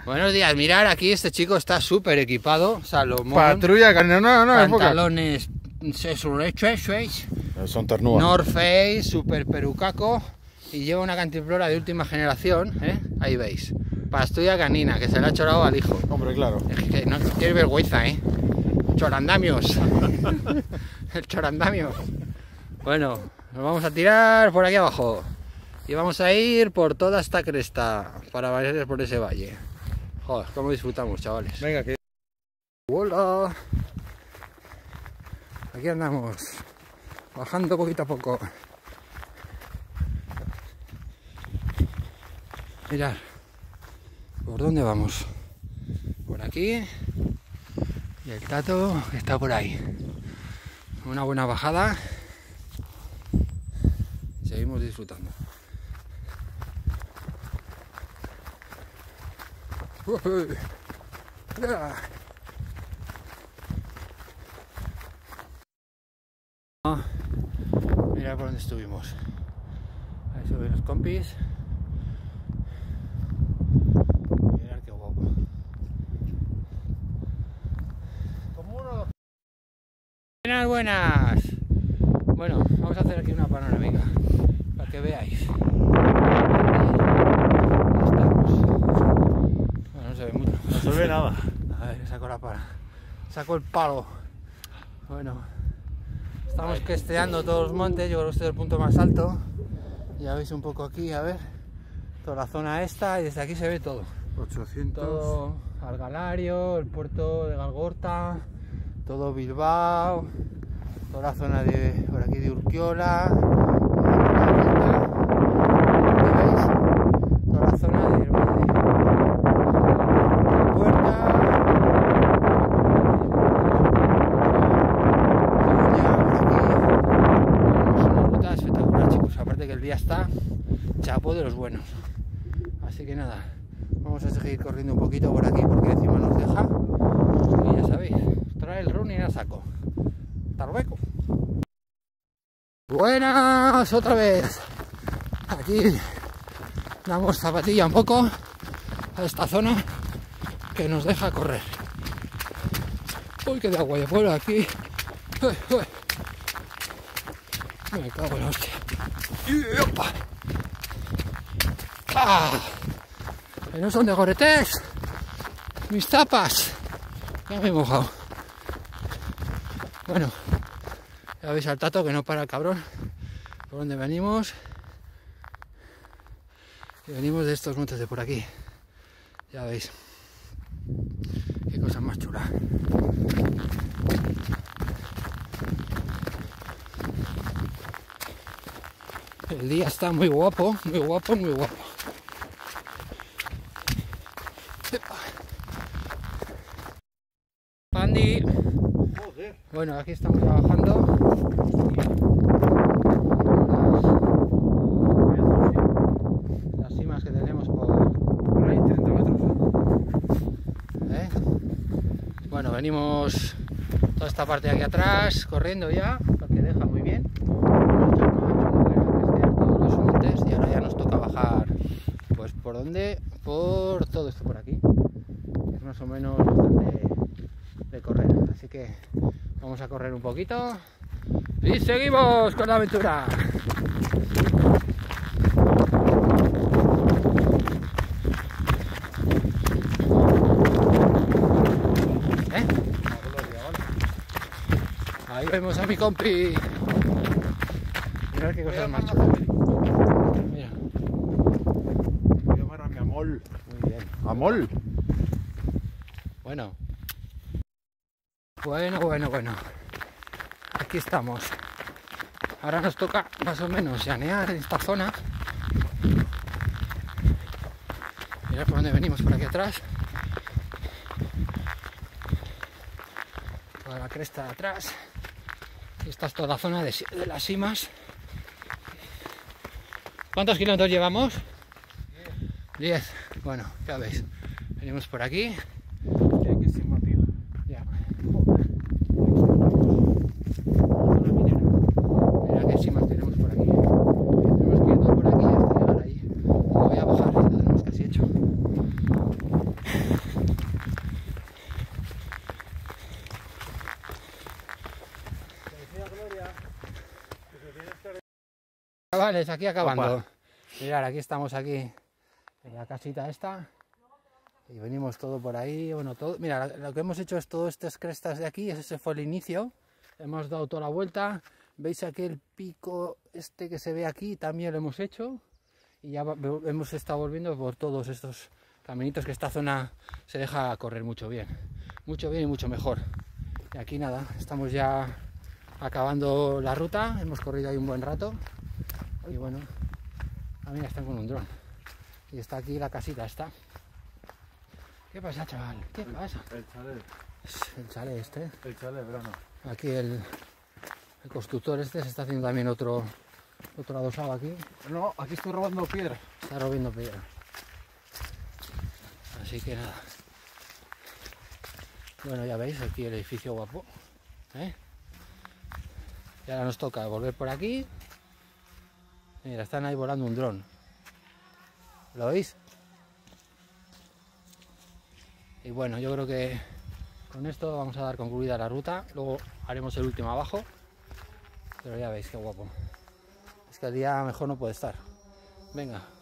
Buenos días, mirar aquí este chico está súper equipado. Salomón. Patrulla canina, no, pantalones. Son ternúas. North Face, súper perucaco. Y lleva una cantimplora de última generación, ¿eh? Ahí veis. Patrulla canina, que se le ha chorado al hijo. Hombre, claro. Es que no tienes vergüenza, ¿eh? Chorandamios. El chorandamio. Bueno, nos vamos a tirar por aquí abajo. Y vamos a ir por toda esta cresta para bailar por ese valle. Joder, cómo disfrutamos, chavales. Venga, que... Hola. Aquí andamos. Bajando poquito a poco. Mirad. ¿Por dónde vamos? Por aquí. Y el Tato está por ahí. Una buena bajada. Seguimos disfrutando. Mira por dónde estuvimos. Ahí suben los compis. Mirad qué guapo. Buenas, buenas. Bueno, vamos a hacer aquí una panorámica para que veáis. No se ve mucho. No se ve nada. A ver, saco la pala. Saco el palo. Bueno, estamos cresteando todos los montes. Yo creo que este es el punto más alto. Ya veis un poco aquí, a ver. Toda la zona esta y desde aquí se ve todo. 800. Todo Algalario, el puerto de Galgorta, todo Bilbao, toda la zona de por aquí de Urquiola. ¿Veis? Toda la zona de aparte que el día está chapo de los buenos, así que nada, vamos a seguir corriendo un poquito por aquí porque encima nos deja y ya sabéis, trae el running a saco. Hasta luego. Buenas otra vez. Aquí damos zapatilla un poco a esta zona que nos deja correr. Uy, que de agua de fuera aquí. Uy, uy. Me cago en la hostia. ¡Opa! ¡Ah! Que no son de Gore-Tex. Mis zapas. Ya me he mojado. Bueno, ya veis al Tato que no para el cabrón. Por donde venimos. Y venimos de estos montes de por aquí. Ya veis. Qué cosa más chula. El día está muy guapo, muy guapo, muy guapo. Pandi. Bueno, aquí estamos trabajando. Las cimas que tenemos por ahí, 30 metros. Bueno, venimos toda esta parte de aquí atrás, corriendo ya, porque deja muy bien. Y ahora ya nos toca bajar, pues por dónde, por todo esto por aquí, es más o menos bastante de correr, así que vamos a correr un poquito y seguimos con la aventura. Ahí vemos a mi compi. Mirad qué cosas más chulas. Mira. Voy a llamar a mi amol. Muy bien. ¿Amol? Bueno. Bueno. Aquí estamos. Ahora nos toca más o menos llanear en esta zona. Mirad por dónde venimos, por aquí atrás. Toda la cresta de atrás. Y esta es toda la zona de las cimas. ¿Cuántos kilómetros llevamos? 10. Bueno, ya veis. Venimos por aquí. Qué cima, tío. Ya. Mira qué cimas tenemos por aquí. Tenemos que ir todo por aquí hasta llegar ahí. Lo voy a bajar, ya lo tenemos casi hecho. chavales, aquí acabando. Opa. Mirad, aquí estamos aquí en la casita esta. Y venimos todo por ahí, bueno, todo. Mira, lo que hemos hecho es todo estas crestas de aquí, ese fue el inicio. Hemos dado toda la vuelta. Veis aquí el pico este que se ve aquí, también lo hemos hecho. Y ya hemos estado volviendo por todos estos caminitos, que esta zona se deja correr mucho bien y mucho mejor. Y aquí nada, estamos ya acabando la ruta, hemos corrido ahí un buen rato. Y bueno, mira, están con un dron. Y está aquí la casita esta. ¿Qué pasa, chaval? ¿Qué pasa? El chalet. El chalet este. El chalet, verano. Aquí el constructor este se está haciendo también otro adosado aquí. No, aquí estoy robando piedra. Está robando piedra. Así que nada. Bueno, ya veis aquí el edificio guapo. Y ahora nos toca volver por aquí. Mira, están ahí volando un dron. ¿Lo veis? Y bueno, yo creo que con esto vamos a dar concluida la ruta. Luego haremos el último abajo. Pero ya veis qué guapo. Es que el día mejor no puede estar. Venga.